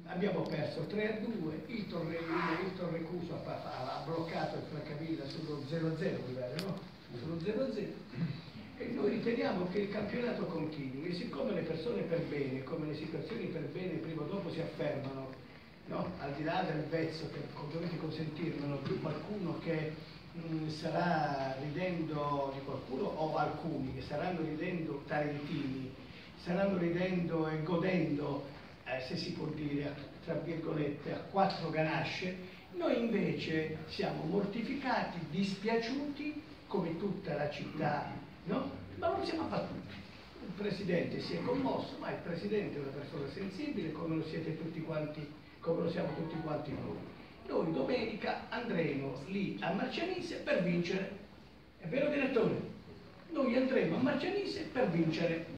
abbiamo perso 3-2, il Torrecuso ha bloccato il Francavilla sullo 0-0, mi pare, no? Sullo 0-0. E noi riteniamo che il campionato continui, e siccome le persone per bene, come le situazioni per bene prima o dopo si affermano, no? Al di là del vezzo che dovete consentirmelo, più qualcuno che starà ridendo di qualcuno, o alcuni che staranno ridendo tarentini, staranno ridendo e godendo, se si può dire, tra virgolette, a quattro ganasce. Noi invece siamo mortificati, dispiaciuti, come tutta la città, no? Ma non siamo abbattuti. Il Presidente si è commosso, ma il Presidente è una persona sensibile, come lo siete tutti quanti, come lo siamo tutti quanti noi. Noi domenica andremo lì a Marcianise per vincere. È vero, direttore? Noi andremo a Marcianise per vincere.